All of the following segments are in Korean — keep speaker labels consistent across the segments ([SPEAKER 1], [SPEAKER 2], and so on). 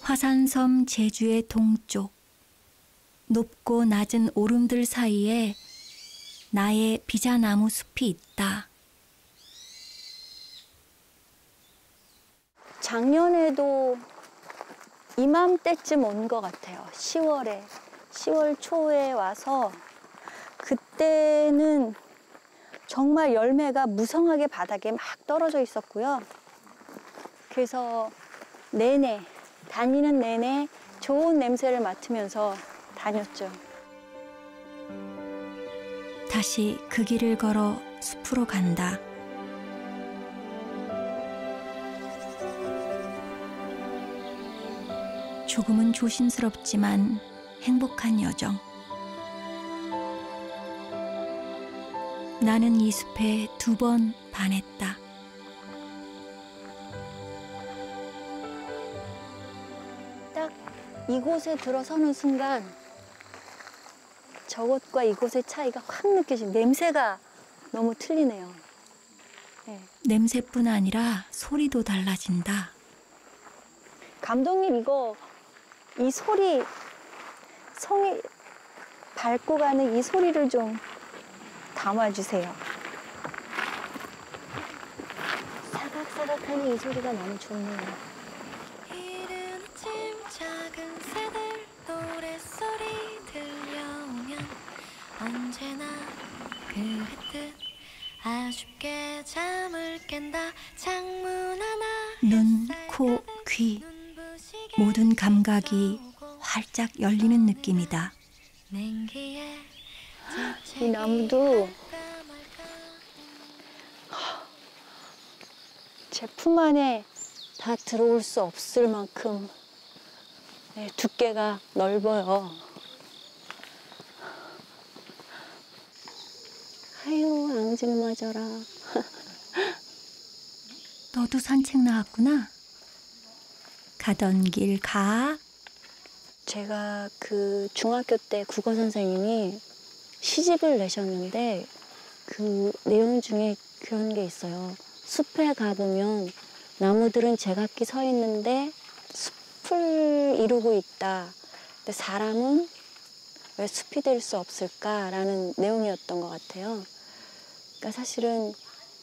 [SPEAKER 1] 화산섬 제주의 동쪽, 높고 낮은 오름들 사이에 나의 비자나무 숲이 있다.
[SPEAKER 2] 작년에도 이맘때쯤 온 것 같아요. 10월 초에 와서 그때는 정말 열매가 무성하게 바닥에 막 떨어져 있었고요. 그래서 다니는 내내 좋은 냄새를 맡으면서 다녔죠.
[SPEAKER 1] 다시 그 길을 걸어 숲으로 간다. 조금은 조심스럽지만 행복한 여정. 나는 이 숲에 2번 반했다.
[SPEAKER 2] 딱 이곳에 들어서는 순간 저곳과 이곳의 차이가 확 느껴지는 냄새가 너무 틀리네요. 네.
[SPEAKER 1] 냄새뿐 아니라 소리도 달라진다.
[SPEAKER 2] 감독님 이 소리, 성이 밟고 가는 이 소리를 좀 담아주세요. 사각사각하는 이 소리가 너무 좋네요.
[SPEAKER 3] 이른 아침 작은 새들 노랫소리 들려오면 언제나 그랬듯 아쉽게 잠을 깬다. 창문 하나
[SPEAKER 1] 눈, 코, 귀 모든 감각이 활짝 열리는 느낌이다.
[SPEAKER 2] 이 나무도 제 품 안에 다 들어올 수 없을 만큼 두께가 넓어요. 아유, 앙증맞아라.
[SPEAKER 1] 너도 산책 나왔구나. 가던 길 가.
[SPEAKER 2] 제가 그 중학교 때 국어 선생님이 시집을 내셨는데 그 내용 중에 그런 게 있어요. 숲에 가보면 나무들은 제각기 서 있는데 숲을 이루고 있다. 근데 사람은 왜 숲이 될 수 없을까라는 내용이었던 것 같아요. 그러니까 사실은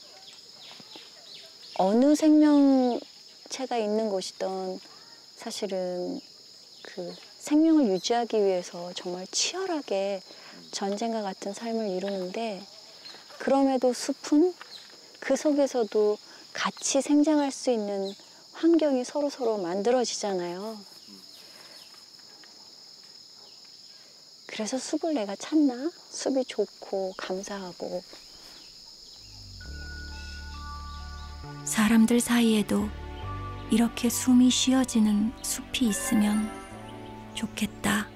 [SPEAKER 2] 어느 생명체가 있는 곳이든 사실은 그 생명을 유지하기 위해서 정말 치열하게 전쟁과 같은 삶을 이루는데 그럼에도 숲은 그 속에서도 같이 생장할 수 있는 환경이 서로서로 만들어지잖아요. 그래서 숲을 내가 찾나? 숲이 좋고 감사하고.
[SPEAKER 1] 사람들 사이에도 이렇게 숨이 쉬어지는 숲이 있으면 좋겠다.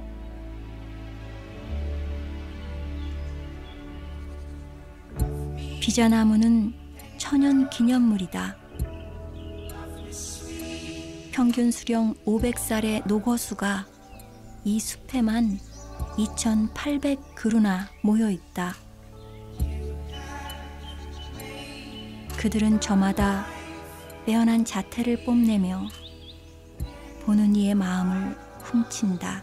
[SPEAKER 1] 비자나무는 천연 기념물이다. 평균 수령 500살의 녹어수가 이 숲에만 2,800그루나 모여 있다. 그들은 저마다 빼어난 자태를 뽐내며 보는 이의 마음을 훔친다.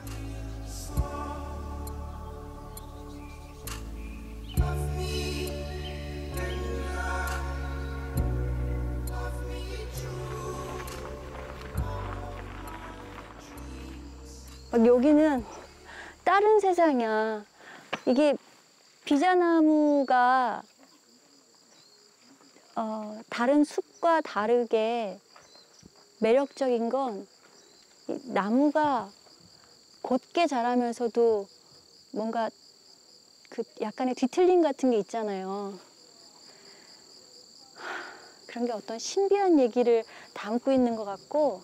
[SPEAKER 2] 여기는 다른 세상이야. 이게 비자나무가 다른 숲과 다르게 매력적인 건 이 나무가 곧게 자라면서도 뭔가 그 약간의 뒤틀림 같은 게 있잖아요. 그런 게 어떤 신비한 얘기를 담고 있는 것 같고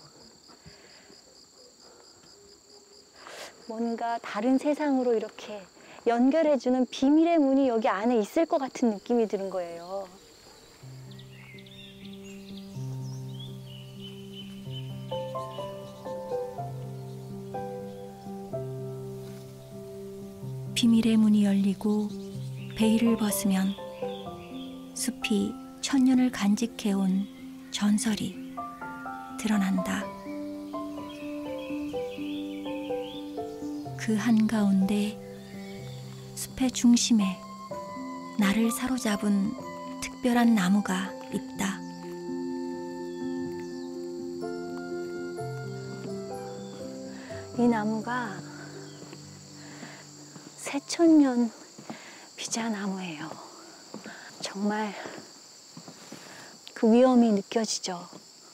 [SPEAKER 2] 뭔가 다른 세상으로 이렇게 연결해주는 비밀의 문이 여기 안에 있을 것 같은 느낌이 드는 거예요.
[SPEAKER 1] 비밀의 문이 열리고 베일을 벗으면 숲이 천년을 간직해온 전설이 드러난다. 그 한가운데 숲의 중심에 나를 사로잡은 특별한 나무가 있다.
[SPEAKER 2] 이 나무가 새천년 비자나무예요. 정말 그 위험이 느껴지죠.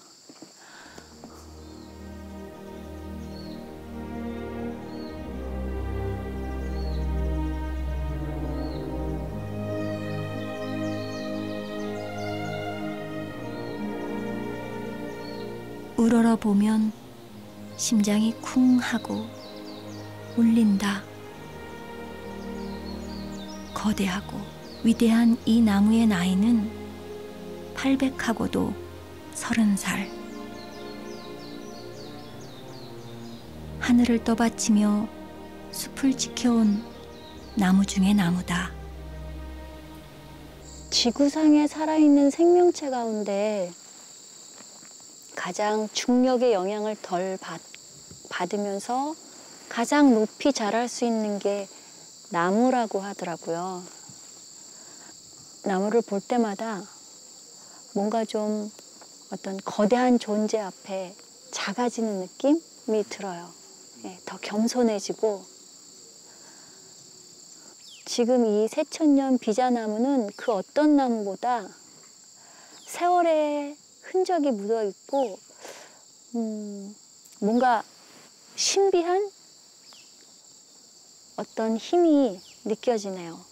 [SPEAKER 1] 우러러보면 심장이 쿵 하고 울린다. 거대하고 위대한 이 나무의 나이는 800하고도 30살. 하늘을 떠받치며 숲을 지켜온 나무 중의 나무다.
[SPEAKER 2] 지구상에 살아있는 생명체 가운데 가장 중력의 영향을 덜 받으면서 가장 높이 자랄 수 있는 게 나무라고 하더라고요. 나무를 볼 때마다 뭔가 좀 어떤 거대한 존재 앞에 작아지는 느낌이 들어요. 예, 더 겸손해지고. 지금 이 새천년 비자나무는 그 어떤 나무보다 세월의 흔적이 묻어 있고 뭔가 신비한 어떤 힘이 느껴지네요.